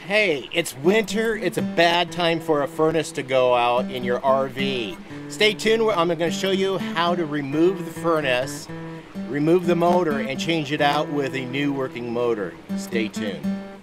Hey, it's winter. It's a bad time for a furnace to go out in your RV. Stay tuned. I'm going to show you how to remove the furnace, remove the motor, and change it out with a new working motor. Stay tuned.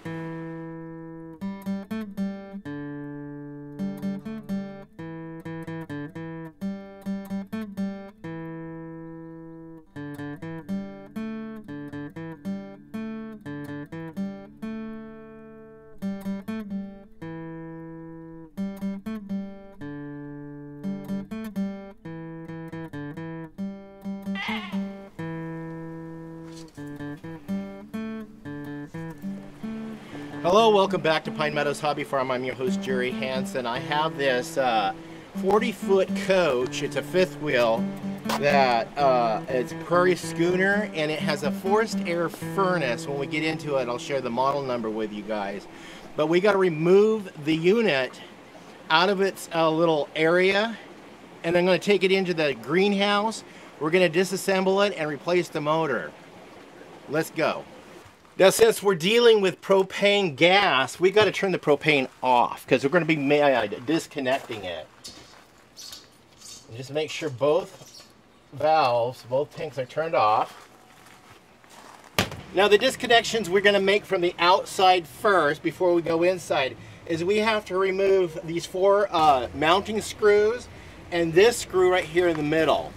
Hello, welcome back to Pine Meadows Hobby Farm. I'm your host, Jerry Hansen. I have this 40-foot coach. It's a fifth wheel that it's a prairie schooner, and it has a forced air furnace. When we get into it, I'll share the model number with you guys. But we got to remove the unit out of its little area, and I'm going to take it into the greenhouse. We're going to disassemble it and replace the motor. Let's go. Now, since we're dealing with propane gas, we got to turn the propane off because we're going to be disconnecting it. Just make sure both valves, both tanks are turned off. Now, the disconnections we're going to make from the outside first before we go inside is we have to remove these four mounting screws and this screw right here in the middle.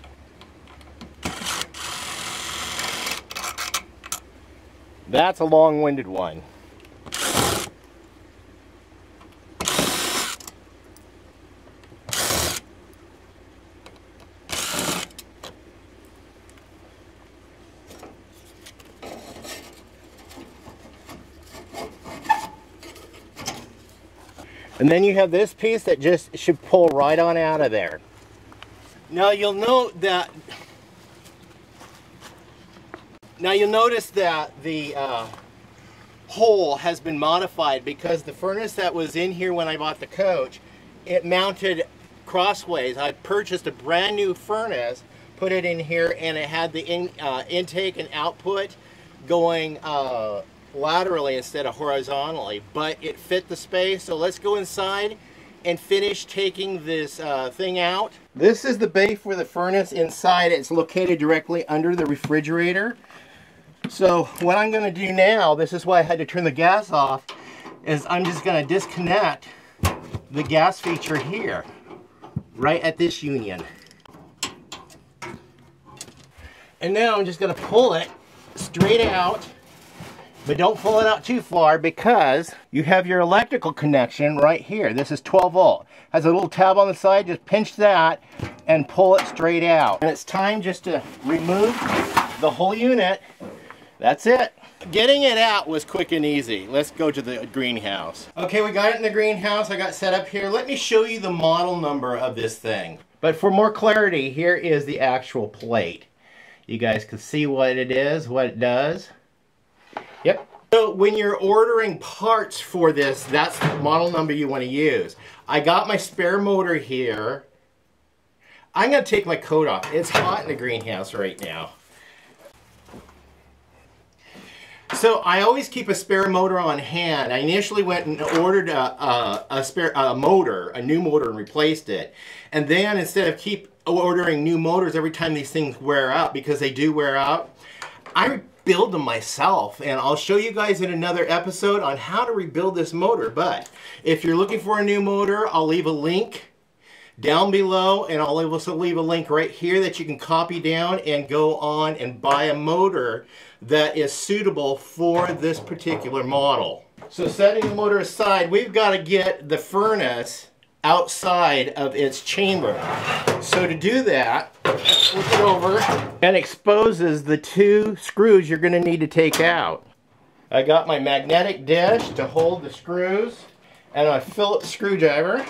That's a long-winded one. And then you have this piece that just should pull right on out of there. Now you'll note that you'll notice that the hole has been modified because the furnace that was in here when I bought the coach, it mounted crossways. I purchased a brand new furnace, put it in here, and it had the intake and output going laterally instead of horizontally, but it fit the space. So let's go inside and finish taking this thing out. This is the bay for the furnace inside. It's located directly under the refrigerator. So what I'm going to do now, this is why I had to turn the gas off, is I'm just going to disconnect the gas feature here, right at this union. And now I'm just going to pull it straight out, but don't pull it out too far because you have your electrical connection right here. This is 12 volt. Has a little tab on the side, just pinch that and pull it straight out. And it's time just to remove the whole unit. That's it. Getting it out was quick and easy. Let's go to the greenhouse. Okay, we got it in the greenhouse. I got set up here. Let me show you the model number of this thing. But for more clarity, here is the actual plate. You guys can see what it is, what it does. Yep. So when you're ordering parts for this, that's the model number you want to use. I got my spare motor here. I'm going to take my coat off. It's hot in the greenhouse right now. So I always keep a spare motor on hand. I initially went and ordered a new motor, and replaced it. And then instead of keep ordering new motors every time these things wear out, because they do wear out, I build them myself. And I'll show you guys in another episode on how to rebuild this motor. But if you're looking for a new motor, I'll leave a link down below, and I'll also leave a link right here that you can copy down and go on and buy a motor that is suitable for this particular model. So setting the motor aside, we've got to get the furnace outside of its chamber. So to do that, flip it over and exposes the two screws you're going to need to take out. I got my magnetic dish to hold the screws and a Phillips screwdriver.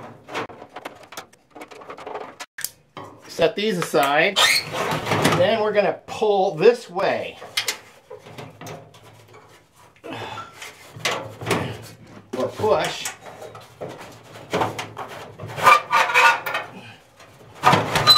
Set these aside, and then we're going to pull this way. Or push.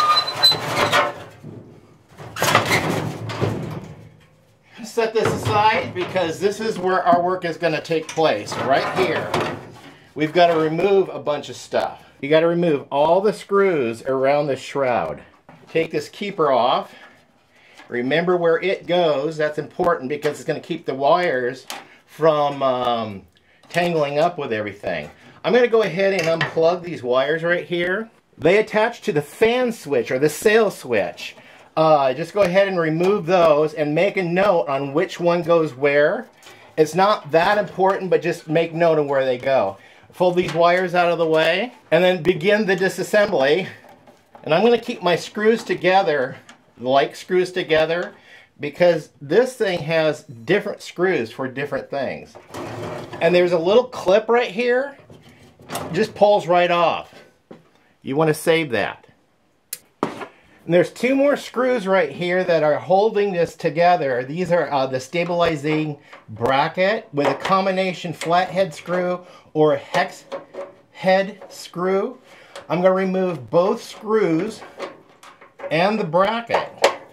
Set this aside. side because this is where our work is going to take place, right here. We've got to remove a bunch of stuff. You got to remove all the screws around the shroud. Take this keeper off. Remember where it goes. That's important because it's going to keep the wires from tangling up with everything. I'm going to go ahead and unplug these wires right here. They attach to the fan switch or the sail switch. Just go ahead and remove those and make a note on which one goes where. It's not that important, but just make note of where they go. Fold these wires out of the way and then begin the disassembly. And I'm going to keep my screws together, like screws together, because this thing has different screws for different things. And there's a little clip right here, just pulls right off. You want to save that. And there's two more screws right here that are holding this together. These are the stabilizing bracket with a combination flathead screw or a hex head screw. I'm going to remove both screws and the bracket.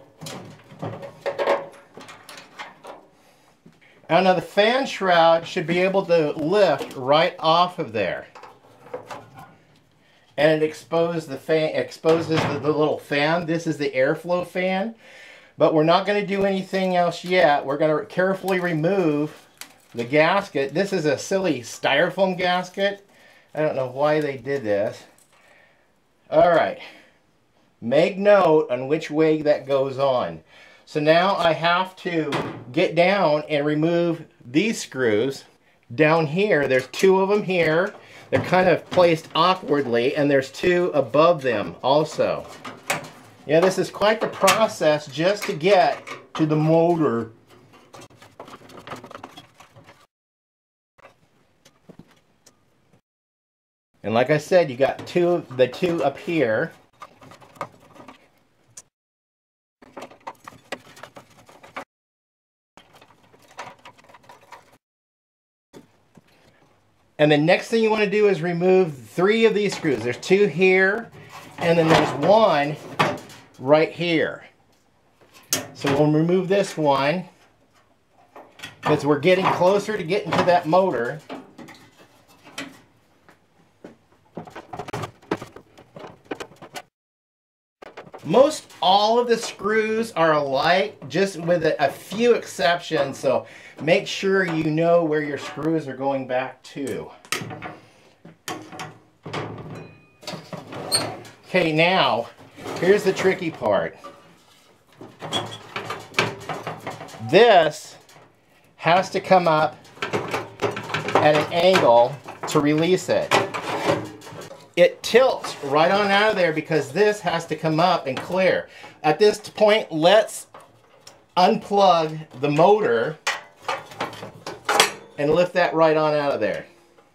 Now the fan shroud should be able to lift right off of there. And it exposes the little fan. This is the airflow fan. But we're not going to do anything else yet. We're going to carefully remove the gasket. This is a silly styrofoam gasket. I don't know why they did this. Alright. Make note on which way that goes on. So now I have to get down and remove these screws. Down here, there's two of them here. They're kind of placed awkwardly, and there's two above them also. Yeah, this is quite the process just to get to the motor. And like I said, you got the two up here. And the next thing you want to do is remove 3 of these screws. There's 2 here, and then there's 1 right here. So we'll remove this one because we're getting closer to getting to that motor. Most all of the screws are alike, just with a few exceptions, so make sure you know where your screws are going back to. Okay, now, here's the tricky part. This has to come up at an angle to release it. It tilts right on out of there because this has to come up and clear. At this point, let's unplug the motor and lift that right on out of there.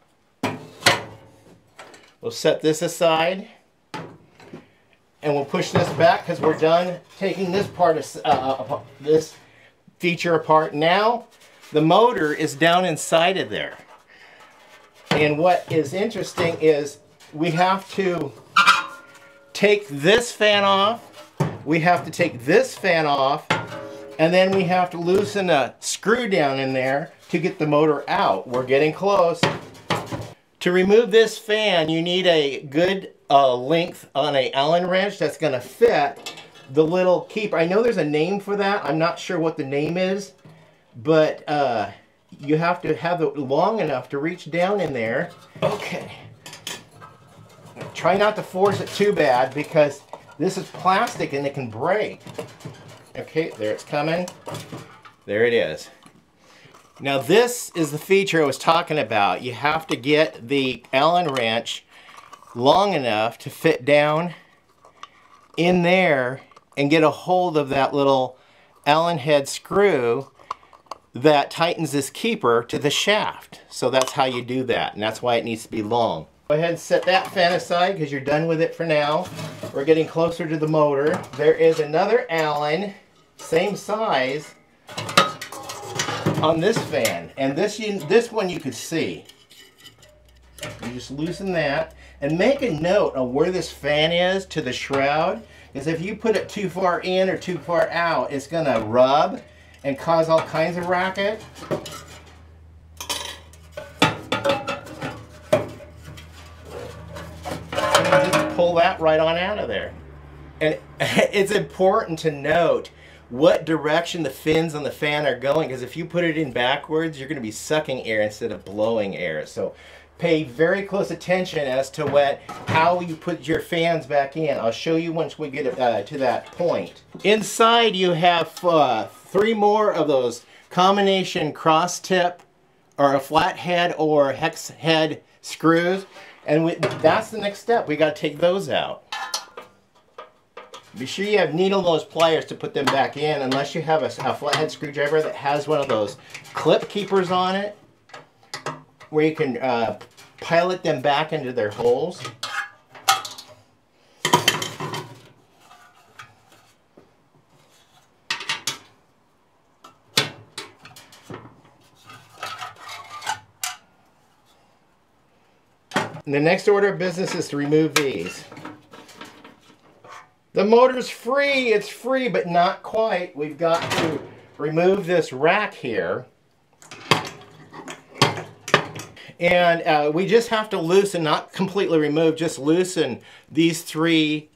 We'll set this aside and we'll push this back because we're done taking this part of this feature apart. Now the motor is down inside of there. And what is interesting is we have to take this fan off, we have to take this fan off, and then we have to loosen a screw down in there to get the motor out. We're getting close. To remove this fan, you need a good length on an Allen wrench that's going to fit the little keeper. I know there's a name for that. I'm not sure what the name is, but you have to have it long enough to reach down in there. Okay. Try not to force it too bad because this is plastic and it can break. Okay, there it's coming. There it is. Now this is the feature I was talking about. You have to get the Allen wrench long enough to fit down in there and get a hold of that little Allen head screw that tightens this keeper to the shaft. So that's how you do that, and that's why it needs to be long. Go ahead and set that fan aside because you're done with it for now. We're getting closer to the motor. There is another Allen, same size, on this fan. And this one you could see. You just loosen that. And make a note of where this fan is to the shroud. Because if you put it too far in or too far out, it's going to rub. and cause all kinds of racket. And just pull that right on out of there. And it's important to note what direction the fins on the fan are going, because if you put it in backwards, you're going to be sucking air instead of blowing air. So pay very close attention as to how you put your fans back in. I'll show you once we get to that point. Inside you have 3 more of those combination cross tip or a flat head or hex head screws, and that's the next step. We got to take those out. Be sure you have needle nose pliers to put them back in, unless you have a flathead screwdriver that has one of those clip keepers on it, where you can pilot them back into their holes. And the next order of business is to remove these. The motor's free, it's free, but not quite. We've got to remove this rack here. And we just have to loosen, not completely remove, just loosen these 3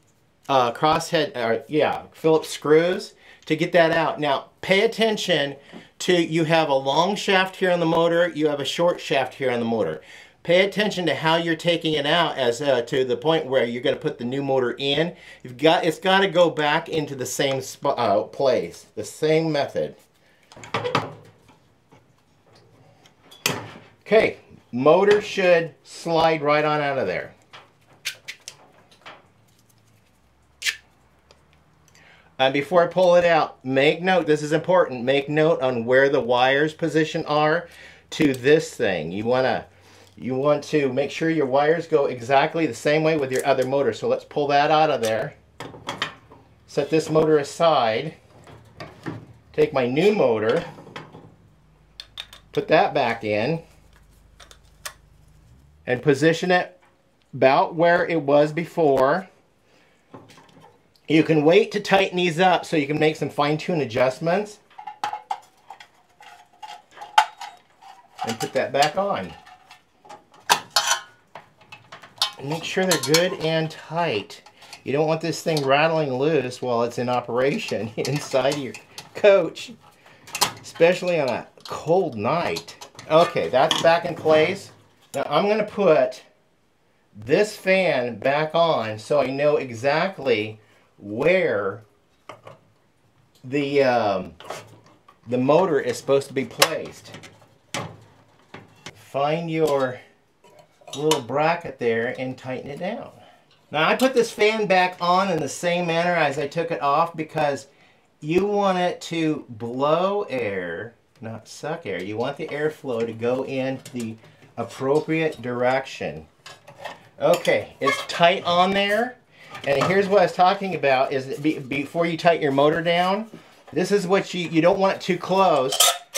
Phillips screws to get that out. Now, pay attention to, you have a long shaft here on the motor, you have a short shaft here on the motor. Pay attention to how you're taking it out as to the point where you're going to put the new motor in. It's got to go back into the same place, the same method. Okay, motor should slide right on out of there. And before I pull it out, make note, this is important, make note on where the wires position are to this thing. You want to make sure your wires go exactly the same way with your other motor. So let's pull that out of there. Set this motor aside. Take my new motor. Put that back in. And position it about where it was before. You can wait to tighten these up so you can make some fine-tune adjustments. And put that back on. Make sure they're good and tight. You don't want this thing rattling loose while it's in operation inside your coach, especially on a cold night. Okay, that's back in place. Now I'm going to put this fan back on so I know exactly where the motor is supposed to be placed. Find your little bracket there and tighten it down. Now I put this fan back on in the same manner as I took it off because you want it to blow air, not suck air. You want the airflow to go in the appropriate direction. Okay, it's tight on there. And here's what I was talking about is before you tighten your motor down, this is what you don't want it too close.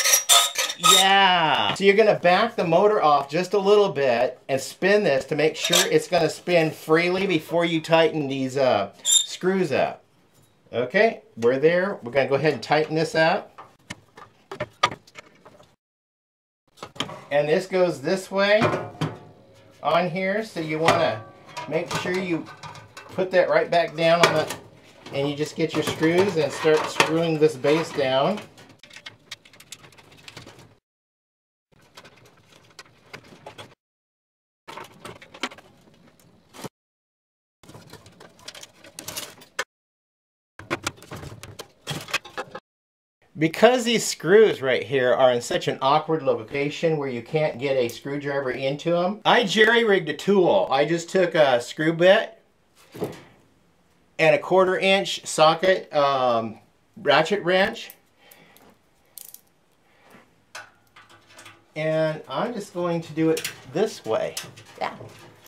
Yeah. So you're going to back the motor off just a little bit and spin this to make sure it's going to spin freely before you tighten these screws up. Okay, we're there. We're going to go ahead and tighten this up. And this goes this way on here, so you want to make sure you put that right back down on the, and you just get your screws and start screwing this base down. Because these screws right here are in such an awkward location where you can't get a screwdriver into them, I jerry-rigged a tool. I just took a screw bit and a 1/4 inch socket ratchet wrench, and I'm just going to do it this way. Yeah.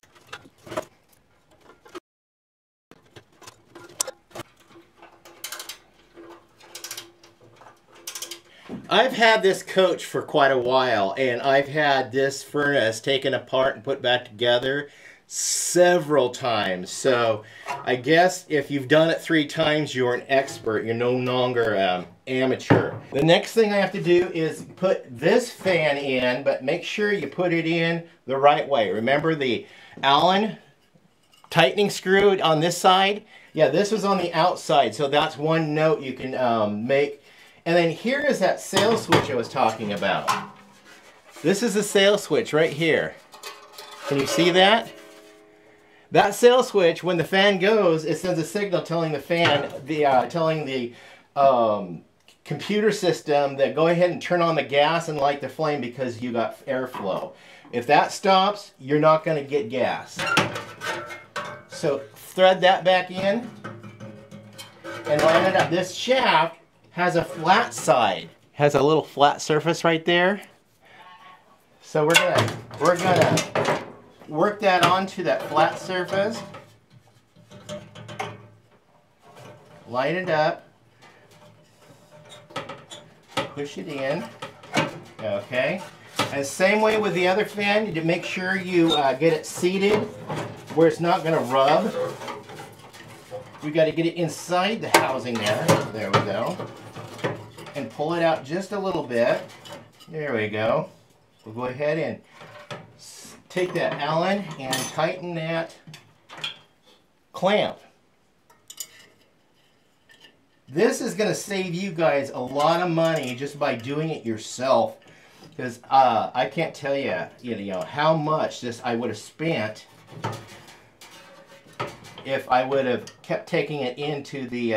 I've had this coach for quite a while, and I've had this furnace taken apart and put back together several times. So I guess if you've done it 3 times, you're an expert. You're no longer amateur. The next thing I have to do is put this fan in, but make sure you put it in the right way. Remember the Allen tightening screw on this side? Yeah, this was on the outside, so that's one note you can make. And then here is that sail switch I was talking about. This is the sail switch right here. Can you see that? That sail switch, when the fan goes, it sends a signal telling the fan, telling the computer system that go ahead and turn on the gas and light the flame because you got airflow. If that stops, you're not going to get gas. So thread that back in and line it up. This shaft has a flat side, has a little flat surface right there. So we're gonna work that onto that flat surface. Line it up. Push it in. Okay. And same way with the other fan, to make sure you get it seated where it's not going to rub. We got to get it inside the housing there. There we go. And pull it out just a little bit. There we go. We'll go ahead and take that Allen and tighten that clamp. This is going to save you guys a lot of money just by doing it yourself. Because I can't tell you, you know, how much this I would have spent if I would have kept taking it into the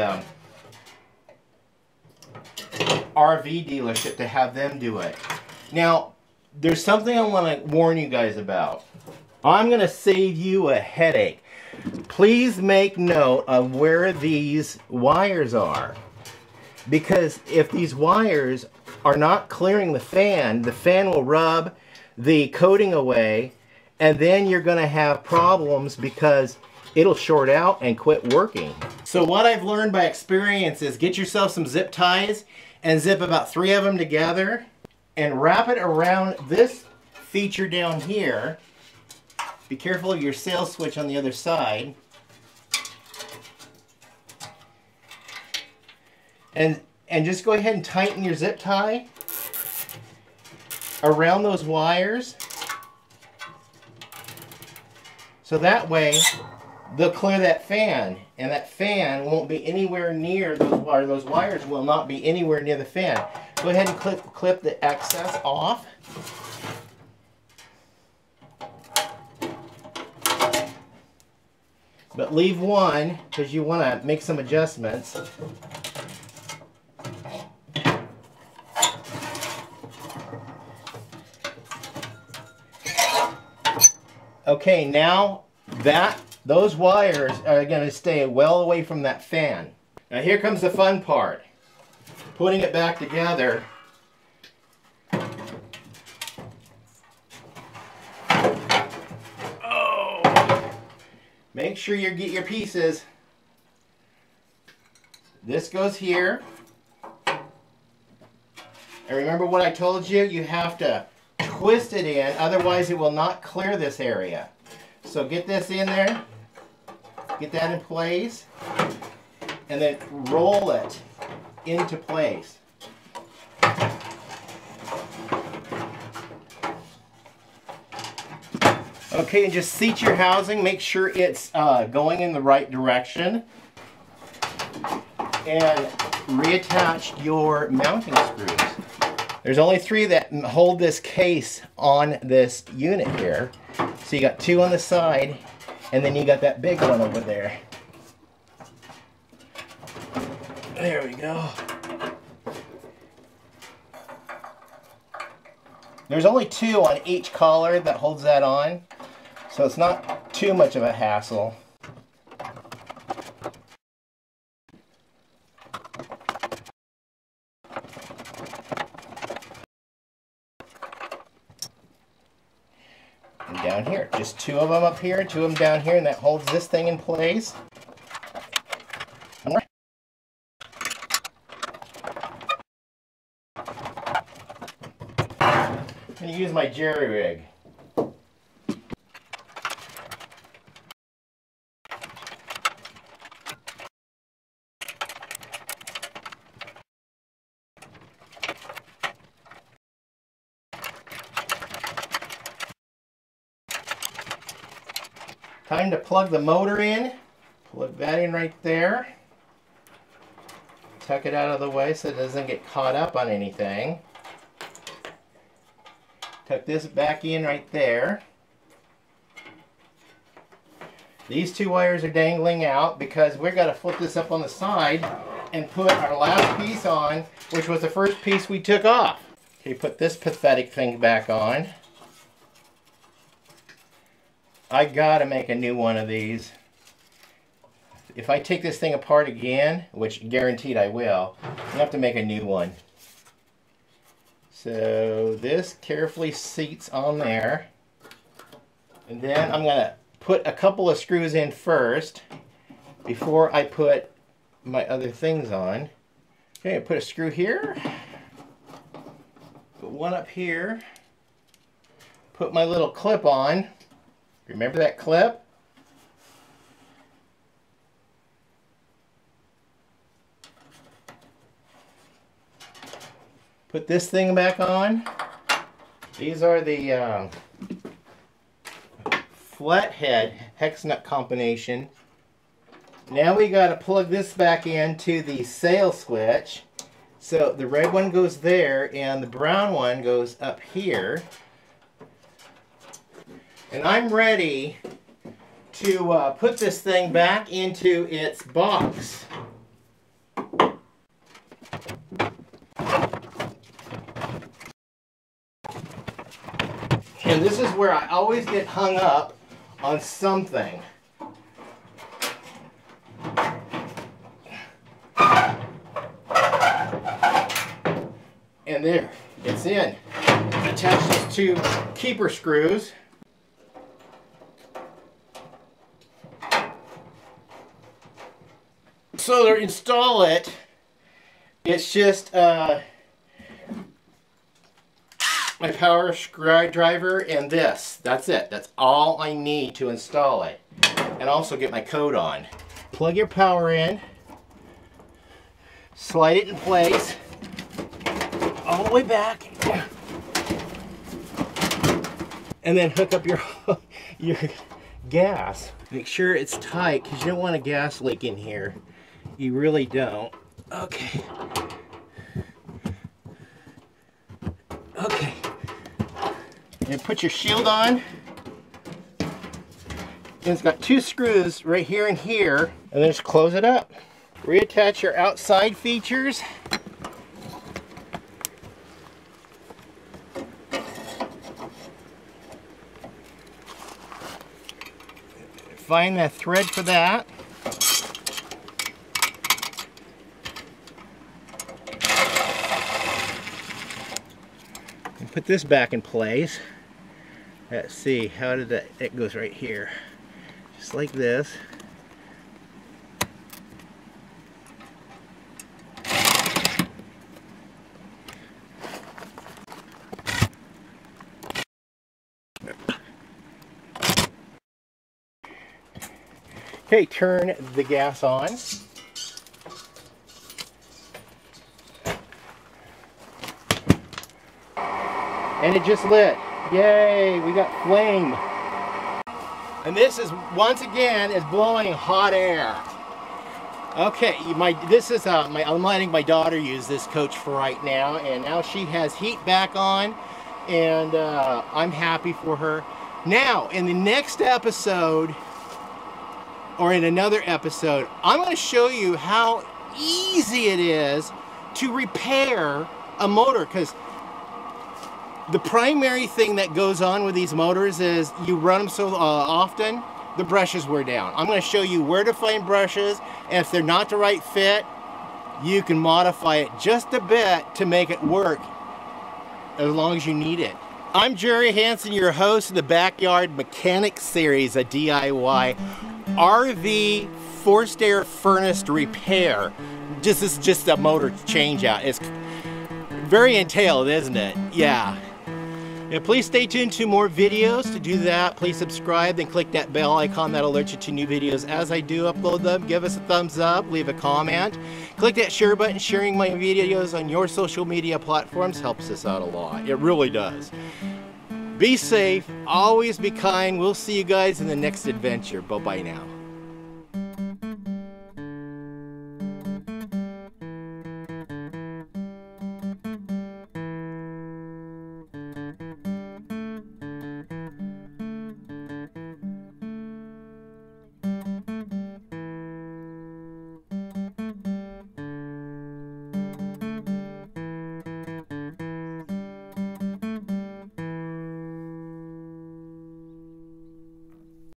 RV dealership to have them do it. Now, there's something I want to warn you guys about. I'm going to save you a headache. Please make note of where these wires are. Because if these wires are not clearing the fan will rub the coating away, and then you're going to have problems because it'll short out and quit working. So what I've learned by experience is get yourself some zip ties and zip about 3 of them together and wrap it around this feature down here. Be careful of your sail switch on the other side. And just go ahead and tighten your zip tie around those wires. So that way they'll clear that fan, and that fan won't be anywhere near those wires. Those wires will not be anywhere near the fan. Go ahead and clip the excess off. But leave one because you want to make some adjustments. Okay, now those wires are going to stay well away from that fan. Now here comes the fun part. Putting it back together. Oh! Make sure you get your pieces. This goes here. And remember what I told you? You have to twist it in, otherwise it will not clear this area. So get this in there, get that in place, and then roll it into place. Okay, and just seat your housing, make sure it's going in the right direction, and reattach your mounting screws. There's only 3 that hold this case on this unit here. So you got 2 on the side, and then you got that big one over there. There we go. There's only 2 on each collar that holds that on, so it's not too much of a hassle. And down here, just 2 of them up here, 2 of them down here, and that holds this thing in place. I'm going to use my jerry rig. Time to plug the motor in. Plug that in right there. Tuck it out of the way so it doesn't get caught up on anything. Tuck this back in right there. These two wires are dangling out because we've got to flip this up on the side and put our last piece on, which was the first piece we took off. Okay, put this pathetic thing back on. I gotta make a new one of these. If I take this thing apart again, which guaranteed I will, I have to make a new one. So this carefully seats on there. And then I'm gonna put a couple of screws in first before I put my other things on. Okay, put a screw here. Put one up here. Put my little clip on. Remember that clip? Put this thing back on. These are the flathead hex nut combination. Now we got to plug this back into the sail switch. So the red one goes there and the brown one goes up here. And I'm ready to put this thing back into its box. And this is where I always get hung up on something. And there, it's in. Attach these two keeper screws. So to install it, it's just my power screwdriver and this. That's it. That's all I need to install it. And also get my coat on. Plug your power in. Slide it in place. All the way back. And then hook up your gas. Make sure it's tight because you don't want a gas leak in here. You really don't. Okay. Okay. And put your shield on. And it's got two screws right here and here. And then just close it up. Reattach your outside features. Find that thread for that. And put this back in place. Let's see, how did that, it goes right here. Just like this. Okay, turn the gas on. And it just lit. Yay, we got flame. And this is, once again, is blowing hot air. Okay, I'm letting my daughter use this coach for right now, and now she has heat back on, and I'm happy for her. Now, in the next episode, or in another episode, I'm going to show you how easy it is to repair a motor, because the primary thing that goes on with these motors is you run them so often, the brushes wear down. I'm going to show you where to find brushes, and if they're not the right fit, you can modify it just a bit to make it work as long as you need it. I'm Jerry Hansen, your host of the Backyard Mechanics series, a DIY RV forced air furnace repair. This is just a motor change out. It's very entailed, isn't it? Yeah. And please stay tuned to more videos. To do that, please subscribe and click that bell icon that alerts you to new videos as I do upload them. Give us a thumbs up, leave a comment. Click that share button. Sharing my videos on your social media platforms helps us out a lot. It really does. Be safe, always be kind. We'll see you guys in the next adventure. Bye-bye now.